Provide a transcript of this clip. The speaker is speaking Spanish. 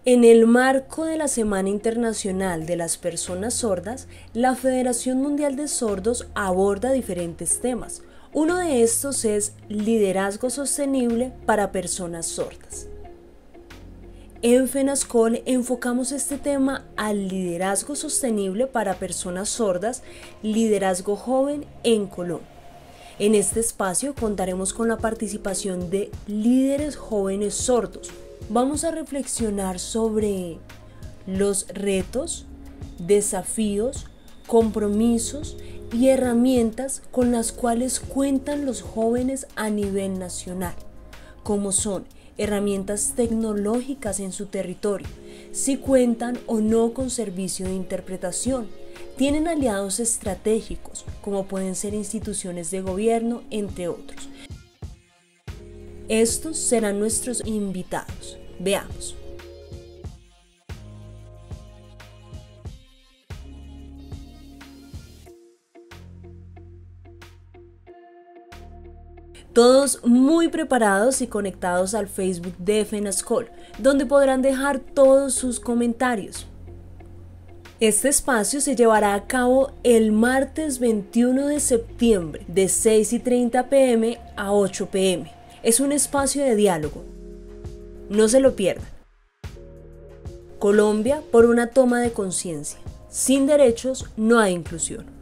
En el marco de la Semana Internacional de las Personas Sordas, la Federación Mundial de Sordos aborda diferentes temas. Uno de estos es liderazgo sostenible para personas sordas. En FENASCOL enfocamos este tema al liderazgo sostenible para personas sordas, liderazgo joven en Colombia. En este espacio contaremos con la participación de líderes jóvenes sordos. Vamos a reflexionar sobre los retos, desafíos, compromisos y herramientas con las cuales cuentan los jóvenes a nivel nacional, como son herramientas tecnológicas en su territorio, si cuentan o no con servicio de interpretación, tienen aliados estratégicos, como pueden ser instituciones de gobierno, entre otros. Estos serán nuestros invitados. Veamos. Todos muy preparados y conectados al Facebook de FENASCOL, donde podrán dejar todos sus comentarios. Este espacio se llevará a cabo el martes 21 de septiembre de 6:30 p.m. a 8 p.m. Es un espacio de diálogo. No se lo pierdan. Colombia por una toma de conciencia. Sin derechos no hay inclusión.